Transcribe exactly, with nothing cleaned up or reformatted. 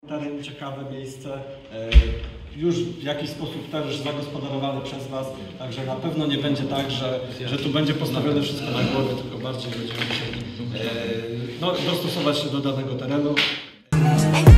Teren, ciekawe miejsce, już w jakiś sposób też zagospodarowane przez Was, także na pewno nie będzie tak, że, że tu będzie postawione wszystko na głowie, tylko bardziej będziemy musieli no, dostosować się do danego terenu.